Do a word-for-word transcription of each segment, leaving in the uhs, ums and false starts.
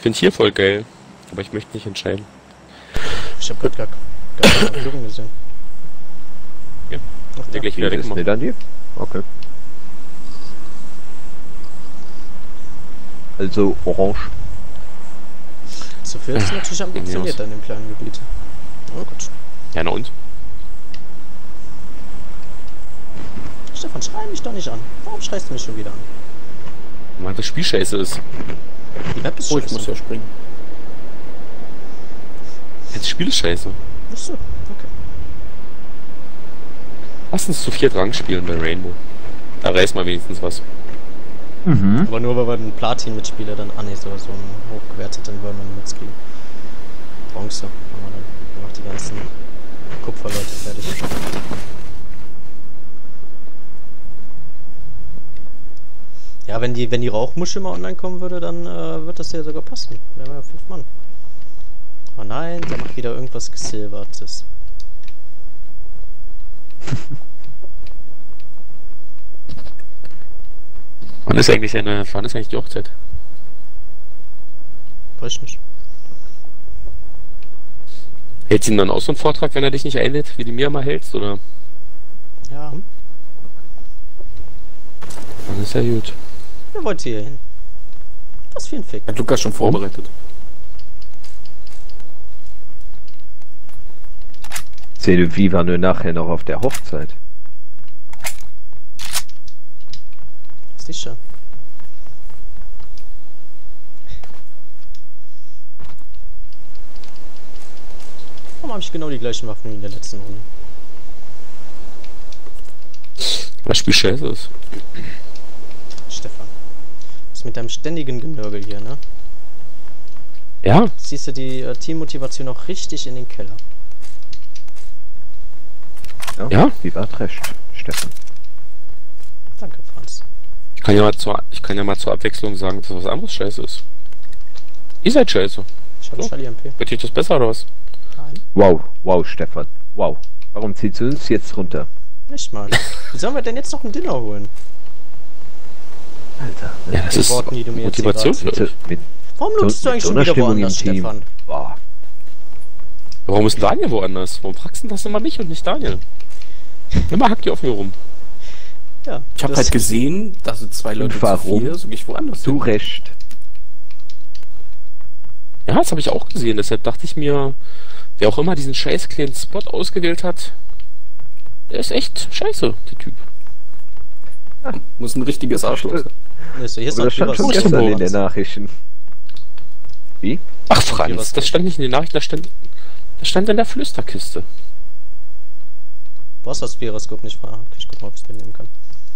finde hier voll geil. Aber ich möchte nicht entscheiden. Ich hab grad gar, gar keine Führung gesehen. Ja. Ach, Der da. gleich wieder Ist wegmachen. nicht an dir? Okay. Also orange. Zu viel ist natürlich ambitioniert in dem kleinen Gebiet. Oh gut. Ja, na und? Stefan, schrei mich doch nicht an. Warum schreist du mich schon wieder an? Weil das Spiel scheiße ist. Die Map ist Oh, ich scheiße. muss ja springen. Das Spiel ist scheiße. Ach so, okay. Lass uns zu viert Rang spielen bei Rainbow. Da reißt mal wenigstens was. Mhm. Aber nur, weil wir einen Platin-Mitspieler dann... Ah ne, so, so einen hochgewerteten wollen wir nicht kriegen. Bronze. Haben wir dann noch die ganzen Kupferleute fertig. Ja, wenn die, wenn die Rauchmusche mal online kommen würde, dann äh, wird das ja sogar passen. Wären wir ja fünf Mann. Aber nein, der macht wieder irgendwas Gesilbertes. Wann ist eigentlich eine, wann ist eigentlich die Hochzeit? Weiß ich nicht. Hältst du ihn dann auch so einen Vortrag, wenn er dich nicht einlädt, wie du mir mal hältst, oder? Ja. Dann ist ja gut. Wer wollte hier hin? Was für ein Fick. Hat Lukas schon vorbereitet. Sehe, wie war nur nachher noch auf der Hochzeit? Sicher. Warum habe ich genau die gleichen Waffen wie in der letzten Runde? Das Spiel scheiße ist. Stefan. Was mit deinem ständigen Genörgel hier, ne? Ja, Siehst du die äh, Teammotivation auch richtig in den Keller. Ja? Wie war recht, Stefan? Danke, Franz. ich kann ja mal zur, ich kann ja mal zur Abwechslung sagen, dass was anderes scheiße ist. Ihr seid scheiße. Ich habe So. Charlie M P. Wird euch das besser oder was? Nein, Wow, wow, Stefan. Wow. Warum zieht sie uns jetzt runter? nicht mal. Wie sollen wir denn jetzt noch ein Dinner holen? Alter. Ja, das Den ist Worten, die du mir Motivation jetzt für Mit, euch. mit Warum so, nutzt du eigentlich mit so schon einer wieder Stimmung im woanders, Team. Stefan? Boah. Warum ist Daniel woanders? Warum fragst du das immer mich und nicht Daniel? Immer hackt ihr auf mir rum. Ja. Ich habe das- halt gesehen, da sind zwei Leute warum? zu viel, so gehe ich woanders Zu hin. Recht. Ja, das habe ich auch gesehen. Deshalb dachte ich mir, wer auch immer diesen scheiß kleinen Spot ausgewählt hat, der ist echt scheiße, der Typ. Muss ein richtiges Arschloch sein. Ist so, hier ist Aber noch das stand schon Führers- gestern in den Franz. Nachrichten. Wie? Ach Okay, was Franz, das geht? stand nicht in den Nachrichten, das stand, das stand in der Flüsterkiste. Du hast das Viererskop nicht fragen. Okay, ich guck mal, ob ich es mitnehmen kann.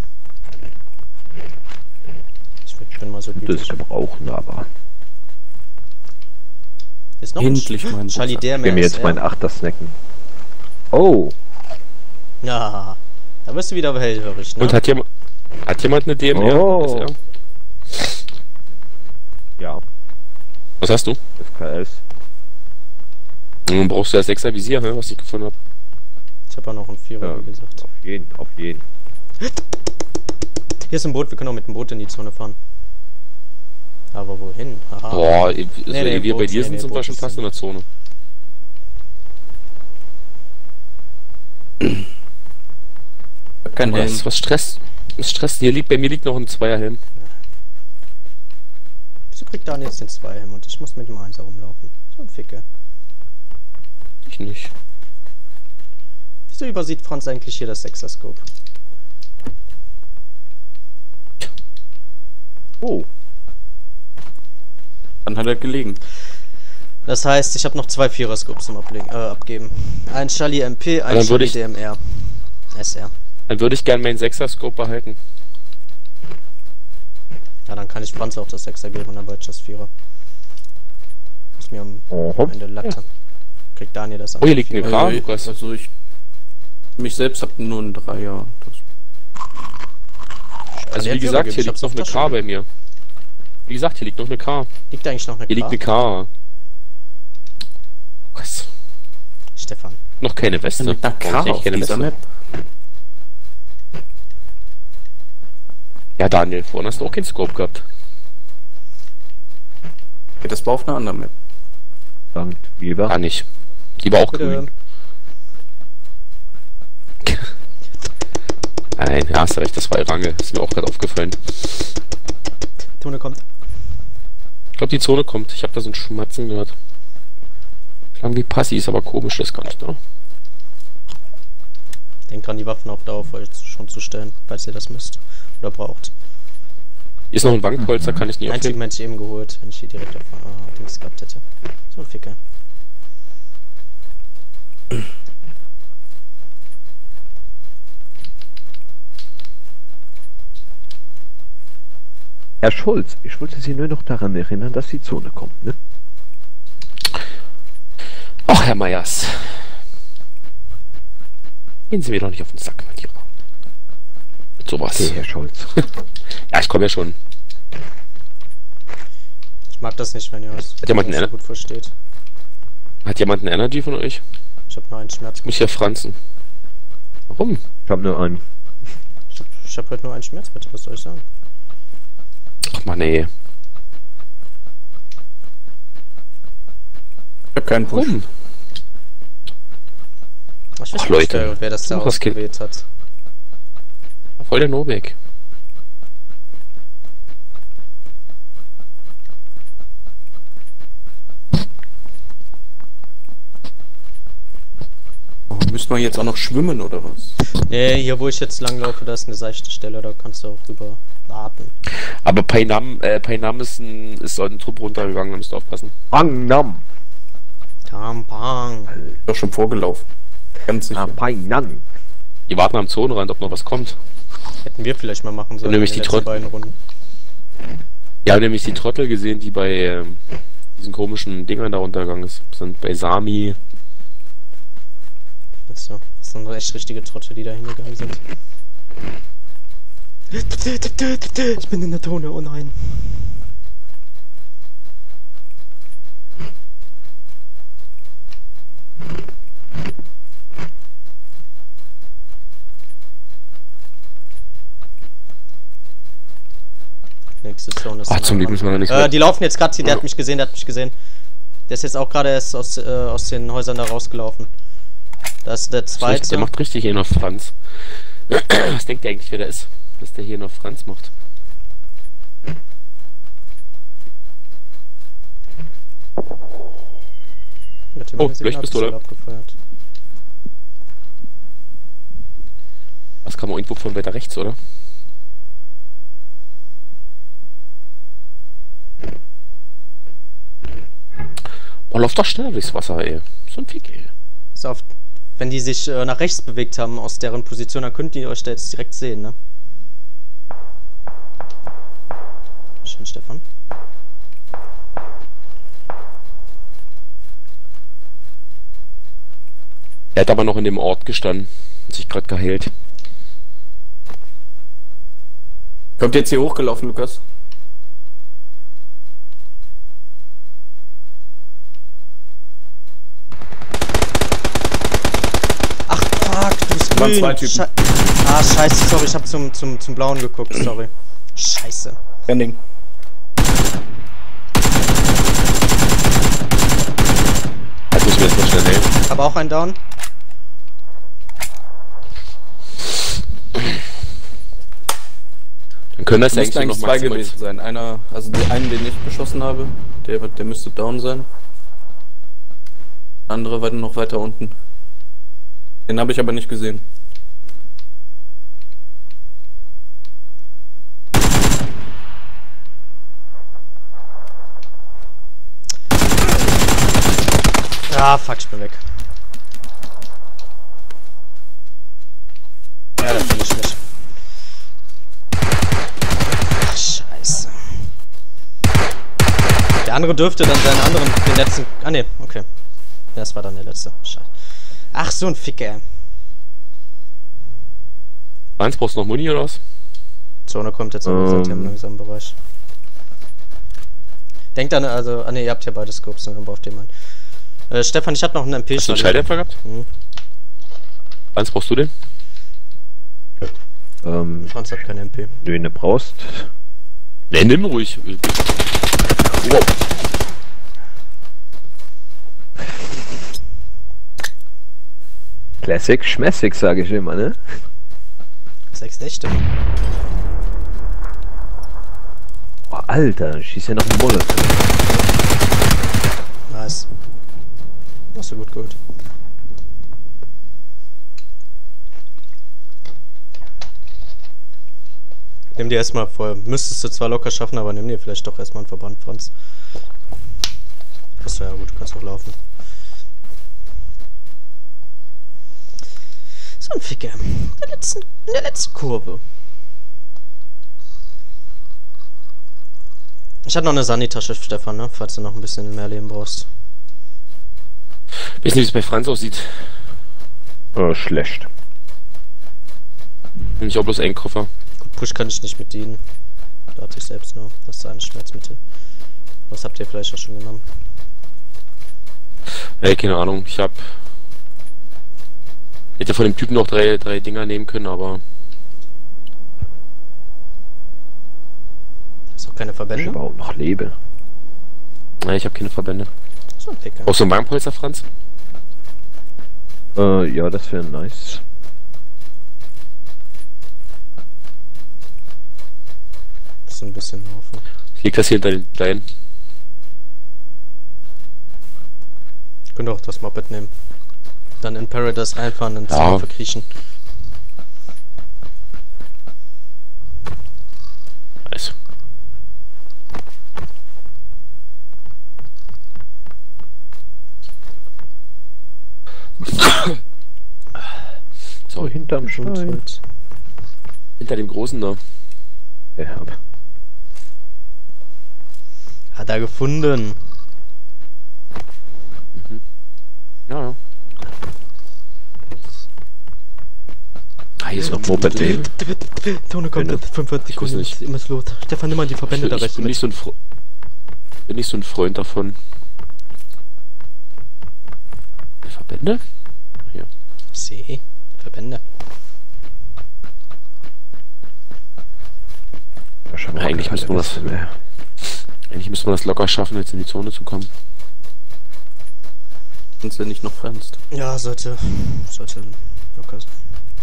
Ich bin- ich bin mal so Das gütig. ist gebrauchen, aber. Ist noch Endlich ein mein Charlie Rucksack. der Ich will mir jetzt meinen Achter snacken. Oh. Ja, da wirst du wieder hellhörig, ne? Und hat jemand, hat jemand eine D M R? Oh. S R? Ja, Was hast du? F K S. Dann brauchst du das extra Visier, ne, was ich gefunden habe. Ich habe auch noch einen Vierer, Ja, wie gesagt. auf jeden, auf jeden. Hier ist ein Boot, wir können auch mit dem Boot in die Zone fahren. Aber wohin? Haha. Boah, so nee, ehe wir Boot, bei dir nee, sind, nee, sind wir Boot schon ist fast in der Zone. Ich hab keinen Helm. Was, was stresst? Was stresst? Hier liegt, bei mir liegt noch ein Zweierhelm. Wieso kriegt Daniel jetzt den Zweihelm und ich muss mit dem Einser rumlaufen? So ein Ficke. Ich nicht. Wieso übersieht Franz eigentlich hier das Sechser-Scope? Oh. Dann hat er gelegen. Das heißt, ich habe noch zwei Vierer-Scopes zum Ablegen, äh, Abgeben. Ein Charlie M P, ein Dann würde Charlie ich- D M R. S R. Dann würde ich gerne meinen Sechser-Scope behalten. Ja, dann kann ich Franz auch das Sechser geben und dann beide das Vierer. Ist mir am Oho. Ende Latte. Kriegt Daniel das an. Oh, hier liegt eine Also, Kram, ich- Lukas. also ich mich selbst hab nur einen Dreier. Das Also dir wie einen gesagt, Vierer hier geben, liegt ich noch hab's eine auf K Tasche. bei mir. Wie gesagt, hier liegt noch eine K. Liegt da eigentlich noch eine Hier liegt K? eine K. Was? Stefan. Noch keine Weste. mit einer Warum K nicht auf keine dieser Weste? Map. Ja, Daniel, vorhin hast du auch keinen Scope gehabt. Ja, das war auf einer anderen Map. Sankt Weber. Gar nicht. Die war auch Bitte. grün. Nein, ja, hast du recht, das war Irange. Ist mir auch gerade aufgefallen. Tone kommt. Ich glaube, die Zone kommt. Ich habe da so ein Schmatzen gehört. Klang wie Passi, ist aber komisch, das kann ich da. Denkt dran, die Waffen auf Dauer vorher schon zu stellen, falls ihr das müsst. Oder braucht. Hier ist noch ein Bankpolster, kann ich nicht Einzig aufnehmen. Mensch eben geholt, wenn ich hier direkt auf äh, Dings gehabt hätte. So ein Ficker. Herr Schulz, ich wollte Sie nur noch daran erinnern, dass die Zone kommt, ne? Ach, Herr Meyers. Gehen Sie mir doch nicht auf den Sack mit Ihrer. Mit sowas. Okay, Herr Schulz. Ja, ich komme ja schon. Ich mag das nicht, wenn ihr euch Hat jemand einen so Ener- gut versteht. Hat jemand einen Energy von euch? Ich hab nur einen Schmerz. Ich muss hier franzen. Warum? Ich habe nur einen. Ich hab, ich hab halt nur einen Schmerz, bitte, was soll ich sagen? Ach man, nee. Ich hab keinen Push. Warum? Ich weiß Ach, nicht, Leute. wer, wer das da Tu was, Kind. ausgewählt hat. Voll der Novek. Oh, müssen wir jetzt auch noch schwimmen oder was? Nee, hier wo ich jetzt langlaufe, da ist eine seichte Stelle, da kannst du auch rüber warten. Aber Painam, äh, Painam ist ein, ist so ein Trupp runtergegangen, da müsst ihr aufpassen. Angnam. Tampang. Doch schon vorgelaufen. Ganz sicher. Painan. Die warten am Zonenrand, ob noch was kommt. Hätten wir vielleicht mal machen sollen nämlich in den die letzten Trott- beiden Runden. Wir haben nämlich die Trottel gesehen, die bei ähm, diesen komischen Dingern da runtergegangen ist. Sind bei Sami. Also, das sind echt richtige Trottel, die da hingegangen sind. Ich bin in der Tone, oh nein. Nächste Zone ist. Ah, zum Glück müssen wir da nicht Äh, mehr. die laufen jetzt gerade hier, der hat mich gesehen, der hat mich gesehen. Der ist jetzt auch gerade erst aus, äh, aus den Häusern da rausgelaufen. Da ist der zweite. Der macht richtig hier noch Franz. Was denkt ihr eigentlich, wer der ist? Dass der hier noch Franz macht. Oh, Leuchtpistole. Abgefeuert. Das kam auch irgendwo von weiter rechts, oder? Oh, lauf doch schneller durchs Wasser, ey. So ein Fick, ey. Ist auf, wenn die sich äh, nach rechts bewegt haben aus deren Position, dann könnt ihr euch da jetzt direkt sehen, ne? Schön, Stefan. Er hat aber noch in dem Ort gestanden und sich gerade geheilt. Kommt jetzt hier hochgelaufen, Lukas? Ach, fuck, du bist waren grün. zwei Typen. Sche ah, scheiße, sorry, ich hab zum, zum, zum Blauen geguckt, sorry. Scheiße. Ending. Jetzt muss ich mir jetzt mal schnell helfen. Hab auch einen Down. Dann können das ja Müssten eigentlich eigentlich noch zwei maximal... gewesen sein. Einer, also der einen, den ich beschossen habe, der, der müsste down sein. Der andere war noch weiter unten. Den habe ich aber nicht gesehen. Ah, fuck, ich bin weg. Ja, das bin ich nicht. Ach, scheiße. Der andere dürfte dann seinen anderen, den letzten... Ah, ne, okay. Ja, das war dann der letzte. Scheiße. Ach, so ein Ficker. Eins, brauchst du noch Muni oder was? Zone kommt jetzt Ähm. um. im langsamen Bereich. Denkt an, also, ah ne, ihr habt ja beide Scopes, dann braucht ihr mal. Äh, Stefan, ich hab noch einen M P. Hast du einen Schalldämpfer gehabt? Mhm. Eins, brauchst du den? Ähm, Franz hat keinen M P. wenn du brauchst. Ne, nimm ruhig. Wow. Classic schmessig, sage ich immer, ne? Sechs Nächte. Oh, Alter, schießt ja noch einen Bullet. Nice. Hast du gut geholt. Nimm dir erstmal vor. Müsstest du zwar locker schaffen, aber nimm dir vielleicht doch erstmal einen Verband, Franz. Achso, ja gut, du kannst auch laufen. So ein Ficker. In der letzten, in der letzten Kurve. Ich hatte noch eine Sanitasche, Stefan, ne? Falls du noch ein bisschen mehr Leben brauchst. Ich weiß nicht, wie es bei Franz aussieht. Oh, schlecht. Ich habe bloß einen Koffer. Gut, Push kann ich nicht mit dienen. Da hatte ich selbst nur. Das ist ein Schmerzmittel. Was habt ihr vielleicht auch schon genommen? Ey, keine Ahnung. Ich hab... Hätte von dem Typen noch drei, drei Dinger nehmen können, aber... Hast auch keine Ich Verbände? überhaupt noch lebe. Nein, ich habe keine Verbände. So ein Ficker. Auch so ein Warmpolster, Franz? Äh, ja, das wäre nice. So ein bisschen laufen. Ich leg das hier hinter den Stein. Könnt ihr auch das Moped nehmen. Dann in Paradise reinfahren, ins Ja. Zimmer verkriechen. Nice. So, Sorry. hinterm Stein. Holz. Hinter dem Großen da. Ja, hab. Hat er gefunden. Ja, ja. Ah, hier ist noch Moped leben. Tone kommt Bitte. mit fünfundvierzig Ich weiß Sekunden. nicht. Immer ist los. Stefan, nimm mal die Verbände Ich, da ich rechts bin mit. nicht so ein Fre bin nicht so ein Freund davon. Verbände? Hier. See. Verbände. Ja, schon mal Eigentlich keine müsste man das- Liste mehr. Eigentlich müsste man das locker schaffen, jetzt in die Zone zu kommen. Wenn du nicht noch bremst. Ja, sollte. Sollte locker sein.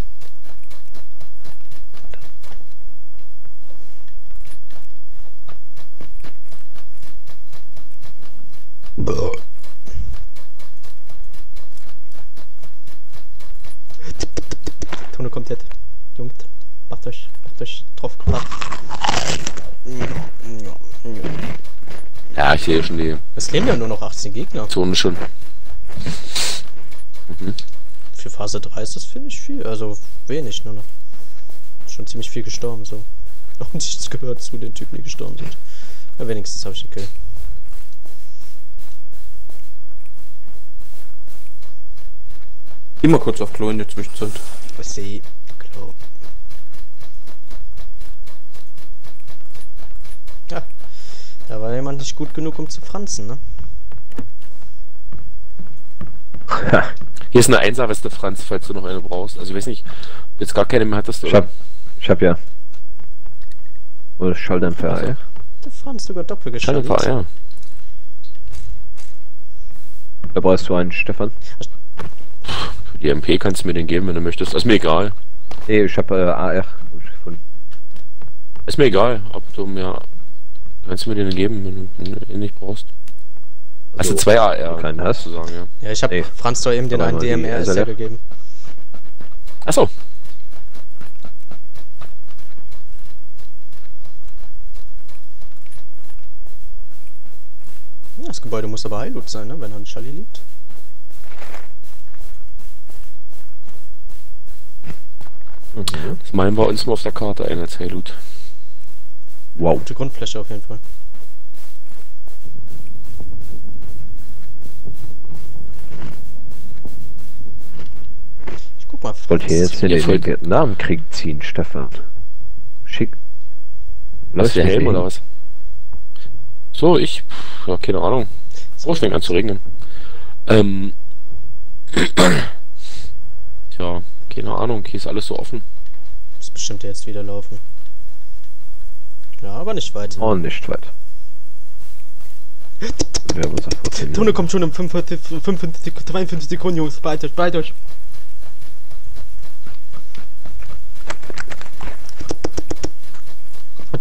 Tone kommt jetzt. Jungs, macht euch, macht euch drauf gefasst. Ja, ich sehe schon die Es leben ja nur noch achtzehn Gegner. Zone schon. Für Phase drei ist das, finde ich, viel. Also wenig nur noch. Schon ziemlich viel gestorben, so. Und nichts gehört zu den Typen, die gestorben sind. Ja, wenigstens habe ich den Kill. Geh mal kurz auf Klo in der Zwischenzeit. Was sie. Klar. Ja. Da war jemand nicht gut genug, um zu franzen, ne? Hier ist eine Einser-Weste, Franz, falls du noch eine brauchst. Also ich weiß nicht, jetzt gar keine mehr hattest du. Ich hab, ich hab ja. Oder Schalldämpfer, Also. ja. Der Franz sogar doppelt Schade, geschaltet. ja. Da brauchst du einen, Stefan. Für die M P kannst du mir den geben, wenn du möchtest. Ist mir egal. Nee, ich hab äh, A R hab ich gefunden. Ist mir egal, ob du mir... Kannst du mir den geben, wenn du- wenn du ihn nicht brauchst. Also, Also, zwei A R. wenn du keinen hast. sozusagen, ja. Ja, ich habe Nee. Franz doch eben den Aber einen nur die D M R S S L F. gegeben. Achso. Ja, das Gebäude muss aber Heilloot sein, ne? Wenn er an Schalli liegt. Mhm. Das malen wir uns mal auf der Karte ein als Heilloot. Wow. Gute Grundfläche auf jeden Fall. Ich guck mal. Ich wollte hier jetzt Ja, den, voll- den Vietnamkrieg ziehen, Stefan. Schick. Was der mich Helm nicht. oder was? So, ich. pff, Ja, keine Ahnung. Oh, es fängt an zu regnen. Ähm. Tja, keine Ahnung, hier ist alles so offen. Muss bestimmt jetzt wieder laufen. Ja, aber nicht weit. Oh, nicht weit. Wir haben uns auf Tone kommt schon in fünfundfünfzig, fünfundfünfzig, zweiundfünfzig Sekunden, Jungs. Bald euch, bald euch.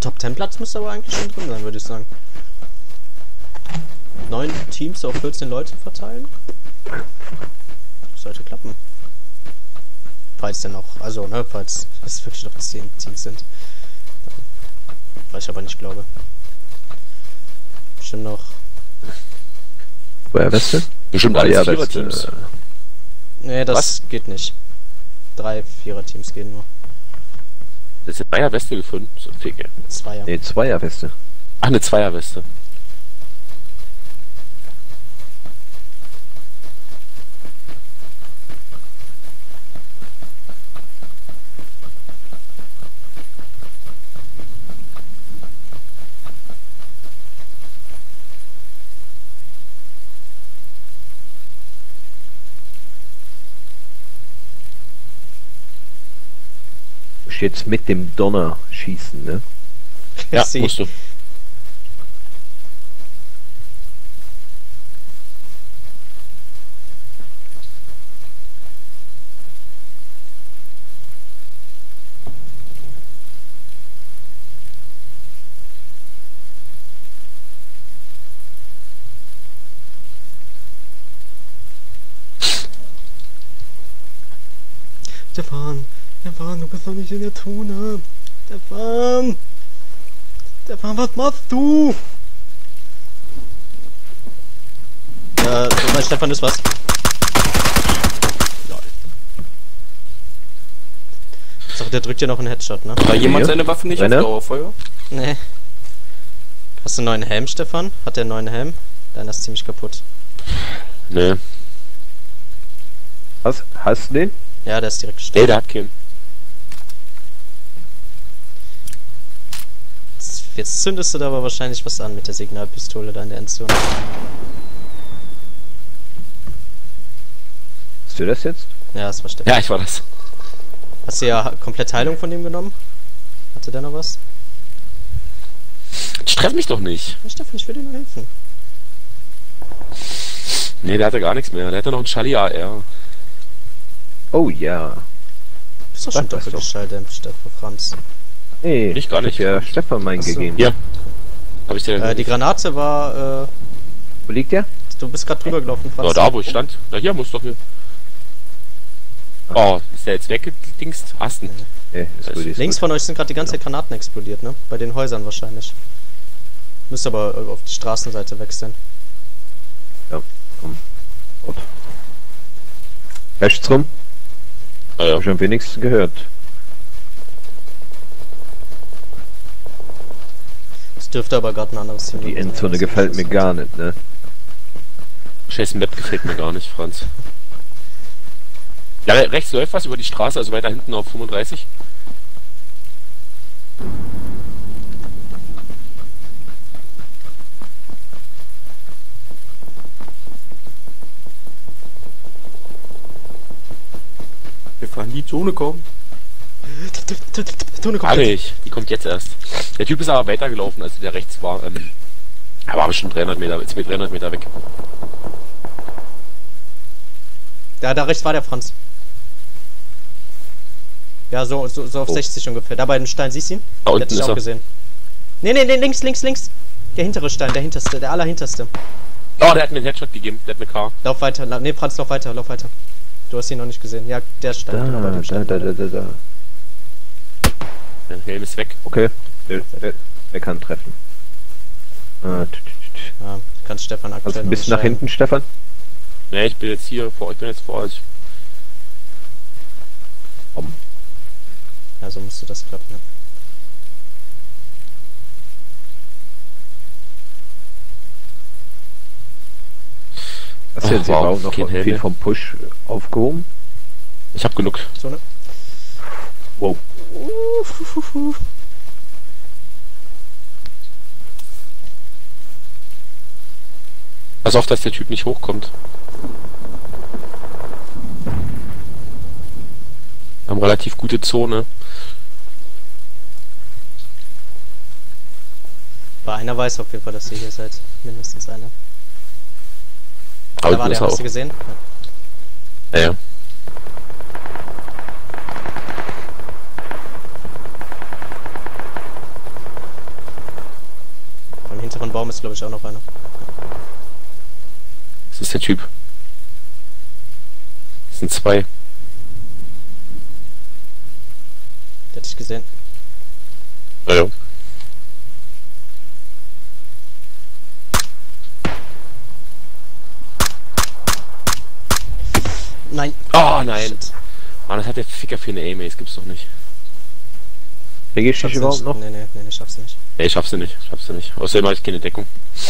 Top zehn Platz müsste aber eigentlich schon drin sein, würde ich sagen. Neun Teams auf vierzehn Leute verteilen? Sollte klappen. Falls denn noch, also ne, falls es wirklich noch zehn Teams sind. Was ich aber nicht glaube. Bestimmt noch. Feuerweste? Bestimmt alles Feuerweste. Vierer-Teams. Nee, das Was? geht nicht. Drei Vierer-Teams gehen nur. Das ist eine Dreierweste gefunden. So Ficke. Zweier. Nee, Zweierweste. Ach, eine Zweierweste. Muss jetzt mit dem Donner schießen, ne? Ja, Sie- musst du. Stefan, Stefan, du bist doch nicht in der Tune. Stefan! Stefan, was machst du? Äh, bei Stefan ist was. Lol. So, der drückt ja noch einen Headshot, ne? War jemand Hier? seine Waffe nicht Renner? auf Dauerfeuer? Nee. Hast du einen neuen Helm, Stefan? Hat der einen neuen Helm? Deiner ist ziemlich kaputt. Nee. Hast, hast du den? Ja, der ist direkt Nee, gestorben. der hat keinen. Jetzt, jetzt zündest du da aber wahrscheinlich was an mit der Signalpistole da in der Endzone. Hast du das jetzt? Ja, das war Stefan. Ja, ich war das. Hast du ja komplett Heilung von dem genommen? Hatte der noch was? Streff mich doch nicht. Ja, Stefan, ich will dir nur helfen. Nee, der hatte gar nichts mehr. Der hatte noch einen Charlie A R. Oh ja. Du bist doch Sag schon das doppelt doch. geschaltet, Stefan Franz. Nee, Ich gar hab nicht. ja Stefan meinen Ach so. gegeben. Hier. Hab ich dir. Äh, die Granate war, äh, Wo liegt der? du bist gerade drüber gelaufen, Franz. Ja, da, wo ich stand. Na, hier muss doch hier. Oh, ist der jetzt weggedingst? Hast du ihn? Nee, ist gut, ist Links gut. von euch sind gerade die ganze Zeit Granaten explodiert, ne? Bei den Häusern wahrscheinlich. Müsst aber äh, auf die Straßenseite wechseln. Ja, komm. Gut. Rechts rum? Ah, ja. Hab schon wenigstens gehört. Es dürfte aber gerade ein anderes Team Die gewesen sein, Endzone das gefällt ist mir so. gar nicht, ne? Scheiß Map gefällt mir gar nicht, Franz. Ja, rechts läuft was über die Straße, also weiter hinten auf fünfunddreißig. Wir fahren in die Zone kommen. Tone kommt Gar jetzt. nicht, die kommt jetzt erst. Der Typ ist aber weitergelaufen, also der rechts war. Ähm, er war bestimmt dreihundert Meter, jetzt mit dreihundert Meter weg. Da, da rechts war der Franz. Ja, so, so, so auf Oh. sechzig ungefähr. Da bei dem Stein, siehst du ihn? Da Der unten hat dich ist auch er. gesehen. Nee, nee, nee, links, links, links. Der hintere Stein, der hinterste, der allerhinterste. Oh, der hat mir einen Headshot gegeben, der hat eine K. Lauf weiter, la nee, Franz, lauf weiter, lauf weiter. Du hast ihn noch nicht gesehen. Ja, der Stein, Da, genau bei dem da, Stein. da, da, da, da. Der Helm ist weg. Okay. Wer, wer, wer kann treffen? Ah, tü, tü, tü, tü. Ja, kannst Stefan aktuell Also ein noch bisschen nicht nach steuern. hinten, Stefan? Ne, ich bin jetzt hier vor, ich bin jetzt vor euch. Ja, so musste das klappen, ja. Hast du Ach, jetzt wow, überhaupt noch kein Helm viel mehr. vom Push aufgehoben? Ich hab genug. So, ne? Wow. Pass auf, dass der Typ nicht hochkommt. Wir haben relativ gute Zone. Bei einer weiß auf jeden Fall, dass ihr hier seid. Mindestens einer. Aber Da war ist der, er hast auch. du gesehen? Ja. Ja, ja. Baum ist, glaube ich, auch noch einer. Das ist der Typ. Das sind zwei. Der hat dich gesehen. Naja. Nein. Oh nein. Mann, das hat der Ficker für eine Aim, ey. Das gibt's doch nicht. Vergisst du dich überhaupt nicht. noch? Nee, nee, nee, ich schaff's nicht. Nee, ich schaff's sie nicht. Ich schaff's sie nicht. Außerdem habe ich keine Deckung.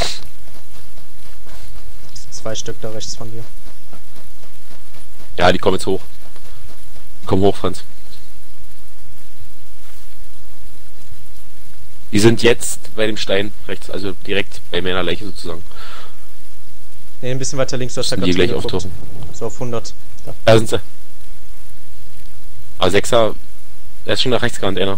Zwei Stück da rechts von dir. Ja, die kommen jetzt hoch. Komm hoch, Franz. Die sind jetzt bei dem Stein rechts, also direkt bei meiner Leiche sozusagen. Nee, ein bisschen weiter links, du hast da Die gerade gleich hingeguckt. auftauchen. So auf hundert. Da. Da sind sie. Ah, Sechser. Der ist schon nach rechts gerannt, einer.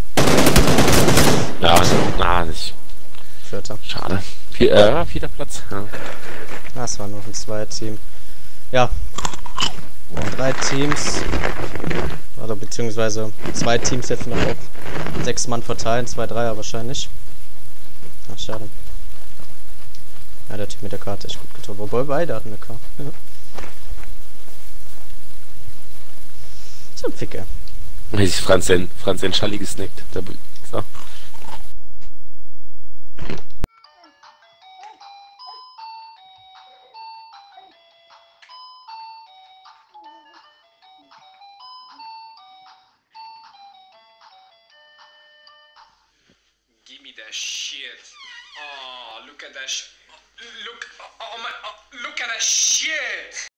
Ja, na, nicht. Vierter. Schade. Vier, äh, vierter Platz. Ja. Das war noch ein Zweier-Team. Ja. Drei Teams. Oder beziehungsweise zwei Teams jetzt noch auf sechs Mann verteilen. Zwei Dreier wahrscheinlich. Ach, schade. Ja, der Typ mit der Karte echt gut getroffen. Wobei beide hatten eine Karte. Ja. So ein Ficker. Weiß ich, Franz den, Franz den Schalli gesnackt. Der so. Give me that shit. Oh, look at that sh- look, oh, oh my, oh, look at that shit.